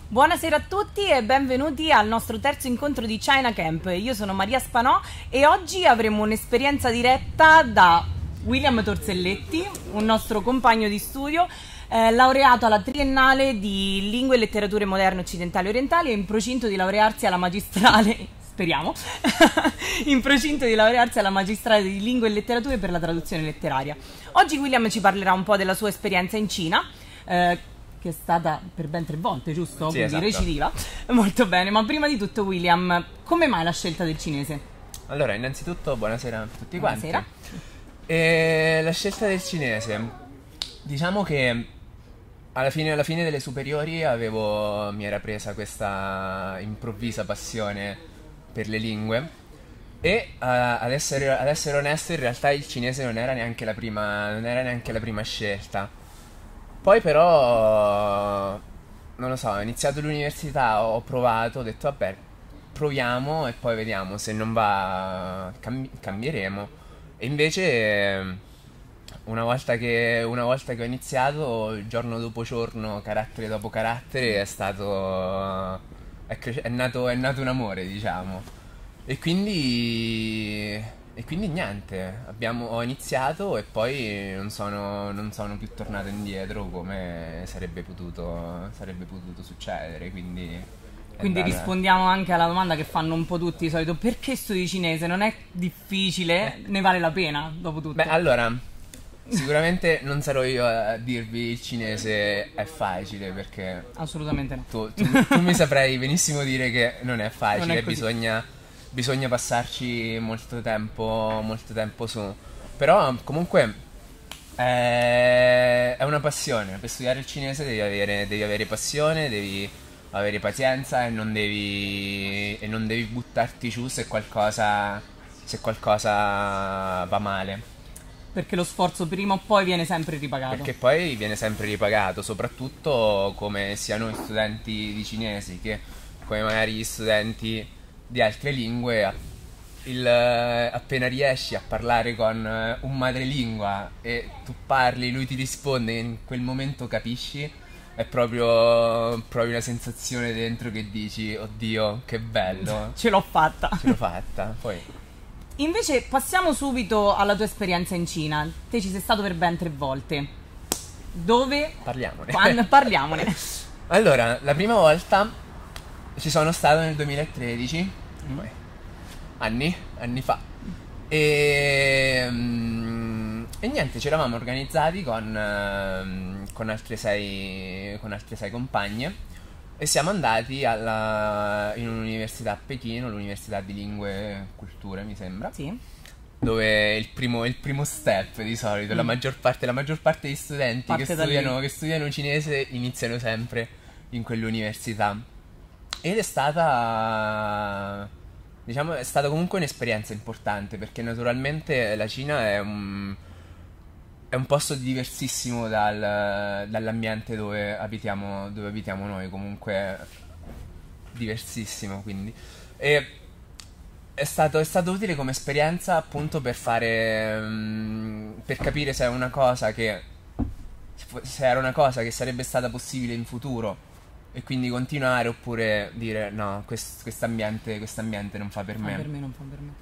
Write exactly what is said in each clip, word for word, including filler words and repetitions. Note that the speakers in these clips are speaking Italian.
Buonasera a tutti e benvenuti al nostro terzo incontro di China Camp. Io sono Maria Spanò e oggi avremo un'esperienza diretta da William Torselletti, un nostro compagno di studio, eh, laureato alla triennale di Lingue e Letterature Moderne Occidentali e Orientali e in procinto di laurearsi alla magistrale, speriamo, in procinto di laurearsi alla magistrale di Lingue e Letterature per la traduzione letteraria. Oggi William ci parlerà un po' della sua esperienza in Cina, eh, che è stata per ben tre volte, giusto? Sì, Quindi esatto. recidiva. Molto bene, ma prima di tutto William, come mai la scelta del cinese? Allora, innanzitutto buonasera a tutti quanti. Buonasera. E la scelta del cinese, diciamo che alla fine, alla fine delle superiori avevo, mi era presa questa improvvisa passione per le lingue e uh, ad, essere, ad essere onesto in realtà il cinese non era neanche la prima, non era neanche la prima scelta. Poi però, non lo so, ho iniziato l'università, ho provato, ho detto vabbè, proviamo e poi vediamo, se non va cambi- cambieremo. E invece una volta che, una volta che ho iniziato, giorno dopo giorno, carattere dopo carattere, è stato, è, cres- è nato, è nato un amore, diciamo. E quindi... E quindi niente, abbiamo, ho iniziato e poi non sono, non sono più tornato indietro come sarebbe potuto, sarebbe potuto succedere, quindi... è Quindi andata- rispondiamo anche alla domanda che fanno un po' tutti di solito: perché studi cinese? Non è difficile, ne vale la pena, dopo tutto. Beh, allora, sicuramente non sarò io a dirvi il cinese è facile, perché Assolutamente no. tu, tu- tu mi saprai benissimo dire che non è facile, Non è così. bisogna, bisogna passarci molto tempo, molto tempo su. Però comunque è, è una passione. Per studiare il cinese devi avere, devi avere passione, devi avere pazienza e non devi, e non devi buttarti giù se qualcosa, se qualcosa va male. Perché lo sforzo prima o poi viene sempre ripagato. Perché poi viene sempre ripagato, soprattutto come sia noi studenti di cinesi che come magari gli studenti di altre lingue. a- il, eh, appena riesci a parlare con eh, un madrelingua e tu parli, lui ti risponde e in quel momento capisci, è proprio, proprio una sensazione dentro che dici oddio che bello, Ce l'ho fatta. ce l'ho fatta. Poi Invece passiamo subito alla tua esperienza in Cina. Te ci sei stato per ben tre volte. Dove? parliamone. Quando? Parliamone. Allora, la prima volta ci sono stato nel duemilatredici, poi, anni, anni fa. E, mm, e niente, ci eravamo organizzati con, ehm, con altre sei, con altre sei compagne e siamo andati alla, in un'università a Pechino, l'Università di Lingue e Culture, mi sembra, Sì. dove il primo, il primo step di solito, la maggior parte, la maggior parte degli studenti che Parte da studiano, lì. che studiano cinese iniziano sempre in quell'università. Ed è stata, diciamo, è stata comunque un'esperienza importante perché naturalmente la Cina è un, è un posto diversissimo dal- dall'ambiente dove abitiamo, dove abitiamo noi, comunque diversissimo, quindi. E è stato, è stato utile come esperienza appunto per fare, mm, per capire se è una cosa che, se era una cosa che sarebbe stata possibile in futuro e quindi continuare oppure dire no, quest- quest'ambiente, quest'ambiente non fa per Fa me. per me, non fa per me.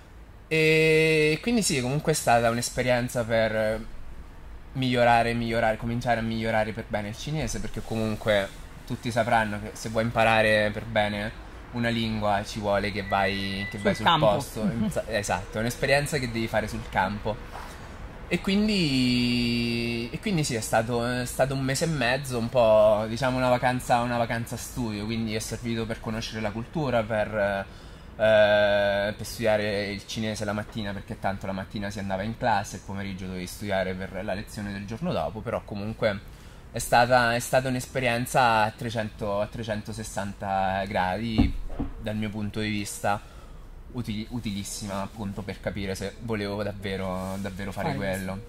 E quindi sì, comunque è stata un'esperienza per migliorare, migliorare, cominciare a migliorare per bene il cinese, perché comunque tutti sapranno che se vuoi imparare per bene una lingua ci vuole che vai, che Sul vai sul campo. posto. Esatto, è un'esperienza che devi fare sul campo. E quindi, e quindi sì, è stato, è stato un mese e mezzo, un po' diciamo una vacanza, una vacanza studio, quindi è servito per conoscere la cultura, per, eh, per studiare il cinese la mattina, perché tanto la mattina si andava in classe, il pomeriggio dovevi studiare per la lezione del giorno dopo, però comunque è stata, è stata un'esperienza a trecento, a trecentosessanta gradi dal mio punto di vista, utili- utilissima appunto per capire se volevo davvero, davvero fare Fare quello.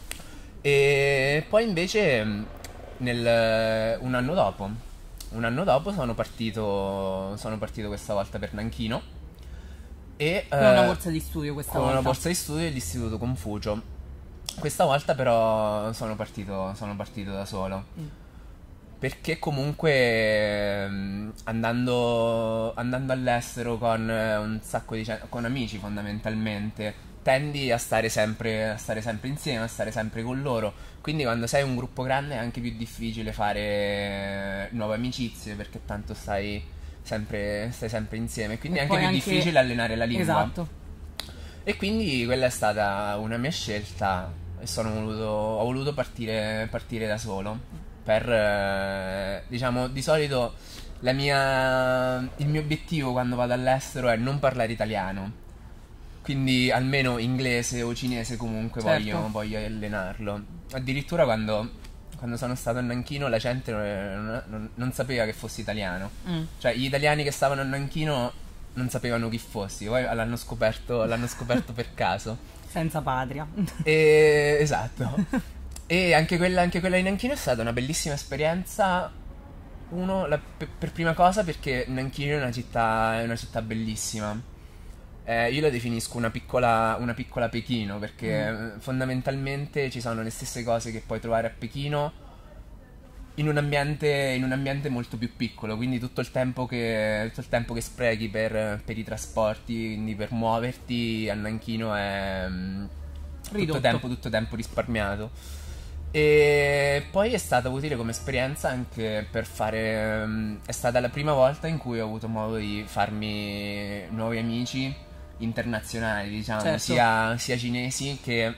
E poi invece mh, nel, un anno dopo, un anno dopo sono partito, sono partito questa volta per Nanchino e Con una eh, borsa di studio questa con volta. una borsa di studio dell'Istituto Confucio. Questa volta però sono partito, sono partito da solo. Mm. perché comunque ehm, andando, andando all'estero con eh, un sacco di gen- con amici fondamentalmente tendi a stare sempre, a stare sempre insieme, a stare sempre con loro. Quindi quando sei un gruppo grande è anche più difficile fare nuove amicizie perché tanto stai sempre, stai sempre insieme. Quindi E è anche poi più anche... difficile allenare la lingua. Esatto. E quindi quella è stata una mia scelta e sono voluto, ho voluto partire, partire da solo per, eh, diciamo, di solito la mia, il mio obiettivo quando vado all'estero è non parlare italiano, quindi almeno inglese o cinese comunque Certo. voglio, voglio allenarlo. Addirittura quando, quando sono stato a Nanchino la gente non, non- non sapeva che fossi italiano, Mm. cioè gli italiani che stavano a Nanchino non sapevano chi fossi, poi l'hanno scoperto, l'hanno scoperto per caso. Senza patria. E, esatto. E anche quella, anche quella di Nanchino è stata una bellissima esperienza. Uno, la- per, per prima cosa perché Nanchino è una città, è una città bellissima. Eh, io la definisco una piccola, una piccola Pechino perché Mm. eh, fondamentalmente ci sono le stesse cose che puoi trovare a Pechino in un ambiente, in un ambiente molto più piccolo, quindi tutto il tempo che, tutto il tempo che sprechi per, per i trasporti, quindi per muoverti a Nanchino è mm, tutto Ridotto. tempo, tutto tempo risparmiato. E poi è stata utile come esperienza anche per fare... mm, è stata la prima volta in cui ho avuto modo di farmi nuovi amici internazionali, diciamo, Certo. sia, sia cinesi che,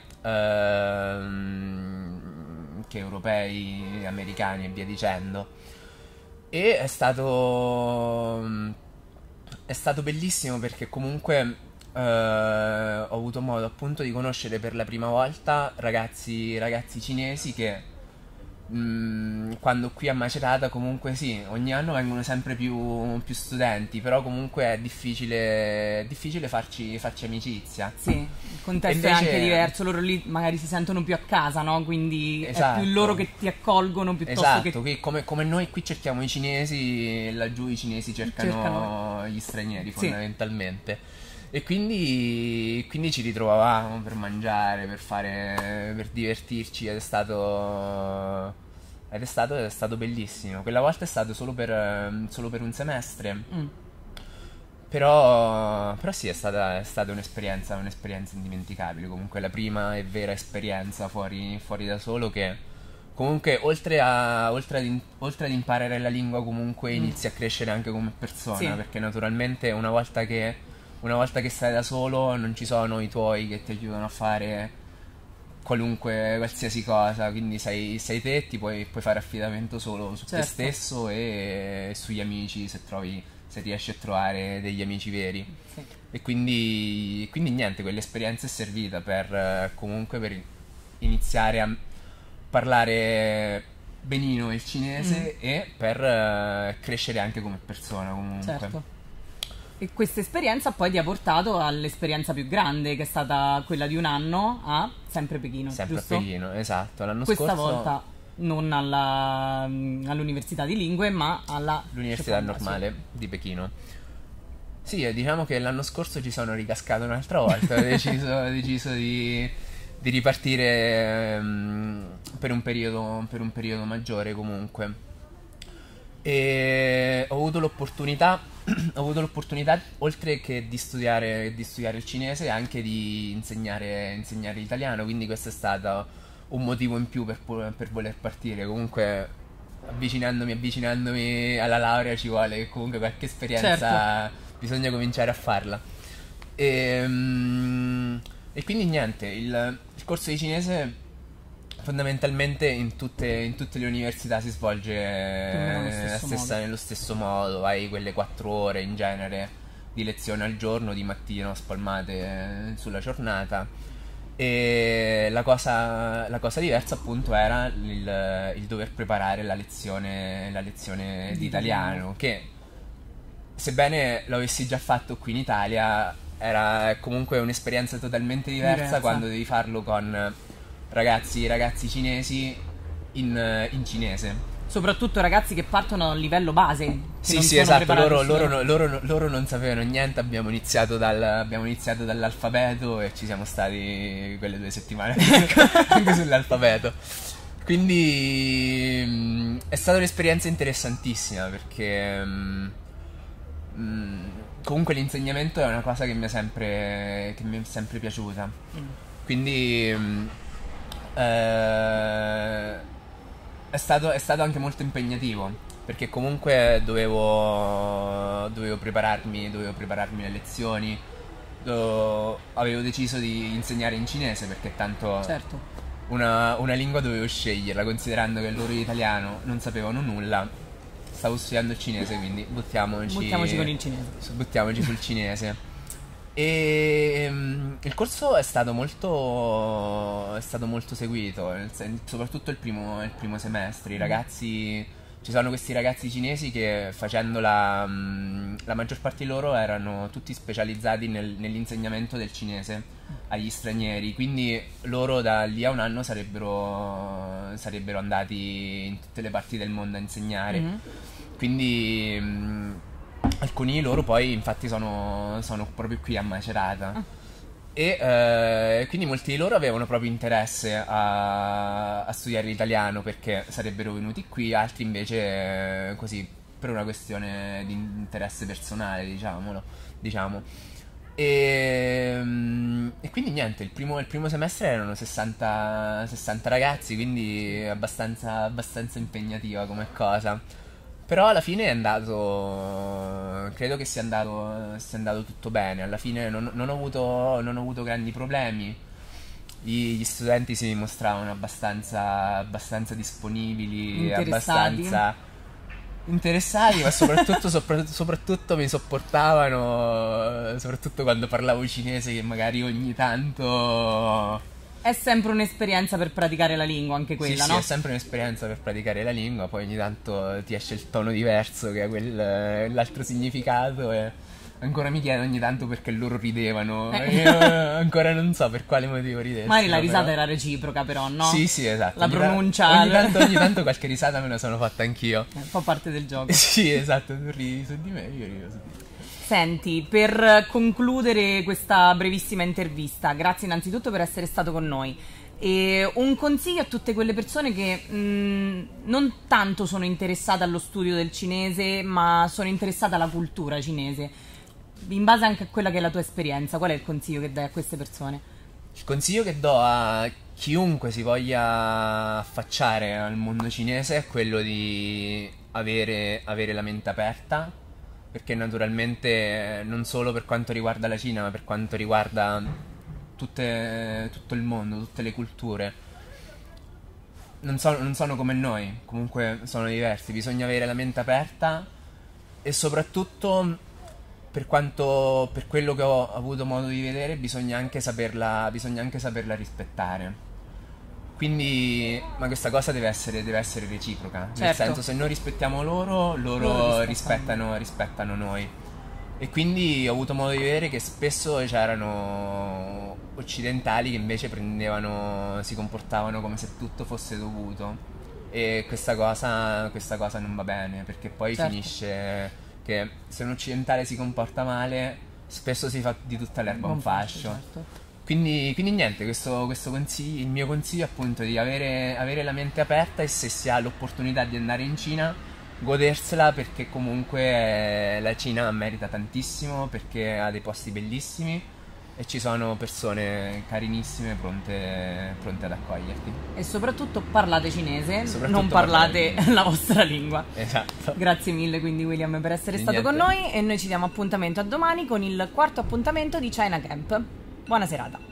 ehm, che europei, americani e via dicendo. E è stato, è stato bellissimo perché comunque eh, ho avuto modo appunto di conoscere per la prima volta ragazzi, ragazzi cinesi che mm, quando qui a Macerata comunque sì, ogni anno vengono sempre più, più studenti, però comunque è difficile, è difficile farci, farci amicizia. Sì, il contesto E è invece- anche diverso, loro lì magari si sentono più a casa, no? Quindi è Esatto. più loro che ti accolgono piuttosto Esatto, che... qui come, come noi qui cerchiamo i cinesi, laggiù i cinesi cercano, Cercano. gli stranieri Sì. fondamentalmente. E quindi, quindi ci ritrovavamo per mangiare, per fare, per divertirci ed è stato, ed è stato, ed è stato bellissimo. Quella volta è stato solo per, ehm, solo per un semestre, Mm. però, però sì, è stata, è stata un'esperienza, un'esperienza indimenticabile. Comunque la prima e vera esperienza fuori, fuori da solo che comunque oltre a, oltre ad, in- oltre ad imparare la lingua comunque Mm. inizi a crescere anche come persona, Sì. perché naturalmente una volta che, una volta che stai da solo non ci sono i tuoi che ti aiutano a fare qualunque, qualsiasi cosa, quindi sei, sei te, ti puoi, puoi fare affidamento solo su te Certo. stesso e sugli amici se trovi, se riesci a trovare degli amici veri. Sì. E quindi, quindi niente, quell'esperienza è servita per eh, comunque per iniziare a parlare benino il cinese e per eh, crescere anche come persona comunque. Certo. E questa esperienza poi ti ha portato all'esperienza più grande, che è stata quella di un anno a sempre Pechino, Sempre giusto? a Pechino, esatto. L'anno Questa scorso volta non alla- all'Università di Lingue, ma alla l'Università seconda, Normale di Pechino. Sì, eh, diciamo che l'anno scorso ci sono ricascato un'altra volta, ho deciso, ho deciso di, di ripartire ehm, per un periodo, per un periodo maggiore comunque. E ho avuto l'opportunità, ho avuto l'opportunità, oltre che di studiare, di studiare il cinese, anche di insegnare, insegnare l'italiano, quindi questo è stato un motivo in più per, po- per voler partire. Comunque, avvicinandomi, avvicinandomi alla laurea ci vuole comunque qualche esperienza, bisogna cominciare a farla. E, mm, e quindi niente, il, il corso di cinese fondamentalmente in tutte, in tutte le università si svolge Più o meno allo eh, stesso la stessa- modo. nello stesso modo, hai quelle quattro ore in genere di lezione al giorno, di mattino spalmate eh, sulla giornata. E la cosa, la cosa diversa appunto era il, il dover preparare la lezione, la lezione Di di italiano. italiano, che sebbene lo avessi già fatto qui in Italia, era comunque un'esperienza totalmente diversa, Diversa. quando devi farlo con ragazzi, ragazzi cinesi in, in cinese. Soprattutto ragazzi che partono a un livello base, che Sì, non sì, sono esatto, preparati loro, su- loro, no- loro no- loro non sapevano niente, abbiamo iniziato, dal, abbiamo iniziato dall'alfabeto e ci siamo stati quelle due settimane anche sull'alfabeto. Quindi mh, è stata un'esperienza interessantissima perché mh, mh, comunque l'insegnamento è una cosa che mi è sempre, che mi è sempre piaciuta. Mm. Quindi mh, eh, è stato, è stato anche molto impegnativo perché comunque dovevo, dovevo prepararmi, dovevo prepararmi le lezioni. Do- avevo deciso di insegnare in cinese perché tanto Certo. una, una lingua dovevo sceglierla, considerando che loro di italiano non sapevano nulla. Stavo studiando il cinese, quindi buttiamoci, Buttiamoci con il cinese. su- buttiamoci sul cinese. E mm, il corso è stato molto, è stato molto seguito, nel sen- soprattutto il primo, il primo semestre. I ragazzi, ci sono questi ragazzi cinesi che facendo la, mm, la maggior parte di loro erano tutti specializzati nel- nell'insegnamento del cinese agli stranieri, quindi loro da lì a un anno sarebbero, sarebbero andati in tutte le parti del mondo a insegnare. Mhm. Quindi mh, alcuni di loro poi infatti sono, sono proprio qui a Macerata. Ah. E eh, quindi molti di loro avevano proprio interesse a, a studiare l'italiano perché sarebbero venuti qui, altri invece eh, così per una questione di interesse personale, diciamolo, diciamo. E, mm, e quindi niente, il primo, il primo semestre erano sessanta, sessanta ragazzi, quindi abbastanza, abbastanza impegnativa come cosa. Però alla fine è andato, credo che sia andato, sia andato tutto bene. Alla fine non, non ho avuto, non ho avuto grandi problemi. Gli, gli studenti si dimostravano abbastanza, abbastanza disponibili, Interessati. abbastanza interessati, ma soprattutto, sopra- soprattutto mi sopportavano, soprattutto quando parlavo cinese, che magari ogni tanto... È sempre un'esperienza per praticare la lingua, anche quella, sì, no? sì, è sempre un'esperienza per praticare la lingua, poi ogni tanto ti esce il tono diverso, che è quel, l'altro significato, e ancora mi chiedo ogni tanto perché loro ridevano. Eh. Io ancora non so per quale motivo ridessero. Magari la risata però... era reciproca, però, no? Sì, sì, esatto. La Ogni ta- pronuncia. Ogni tanto, ogni tanto qualche risata me la sono fatta anch'io. È un po' parte del gioco. Sì, esatto, tu ridi su di me, io rido su di te. Senti, per concludere questa brevissima intervista, grazie innanzitutto per essere stato con noi. E un consiglio a tutte quelle persone che mh, non tanto sono interessate allo studio del cinese, ma sono interessate alla cultura cinese. In base anche a quella che è la tua esperienza, qual è il consiglio che dai a queste persone? Il consiglio che do a chiunque si voglia affacciare al mondo cinese è quello di avere, avere la mente aperta, perché naturalmente non solo per quanto riguarda la Cina, ma per quanto riguarda tutte, tutto il mondo, tutte le culture, non sono, non sono come noi, comunque sono diversi, bisogna avere la mente aperta e soprattutto per quanto, per quello che ho avuto modo di vedere, bisogna anche saperla, bisogna anche saperla rispettare. Quindi, ma questa cosa deve essere, deve essere reciproca, nel Certo. senso, se noi rispettiamo loro, loro, Loro rispettano. rispettano, rispettano noi. E quindi ho avuto modo di vedere che spesso c'erano occidentali che invece prendevano, si comportavano come se tutto fosse dovuto. E questa cosa, questa cosa non va bene, perché poi Certo. finisce che se un occidentale si comporta male, spesso si fa di tutta l'erba un Buon fascio, fascio. certo. Quindi, quindi niente, questo, questo consiglio, il mio consiglio è appunto di avere, avere la mente aperta e se si ha l'opportunità di andare in Cina, godersela, perché comunque eh, la Cina merita tantissimo, perché ha dei posti bellissimi e ci sono persone carinissime pronte, pronte ad accoglierti. E soprattutto parlate cinese, Soprattutto non parlate parlate la vostra lingua. Esatto. Grazie mille quindi William per essere Di stato con niente. noi e noi ci diamo appuntamento a domani con il quarto appuntamento di China Camp. Buona serata.